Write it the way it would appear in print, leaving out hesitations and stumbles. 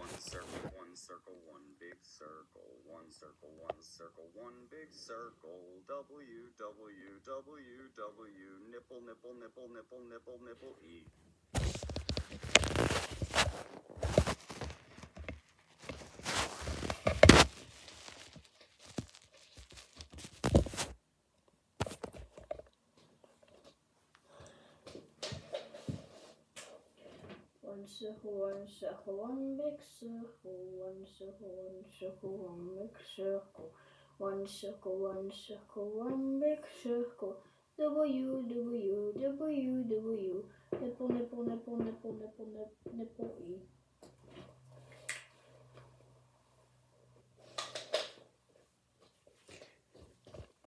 circle, one big circle, one circle, one circle, one big circle. W, W, W, W, nipple, nipple, nipple, nipple, nipple, nipple, E. One circle, one big circle, one circle, one big circle. One circle, one big circle. W, W, W, W. Nipple, nipple, nipple, nipple, nipple, nipple, E.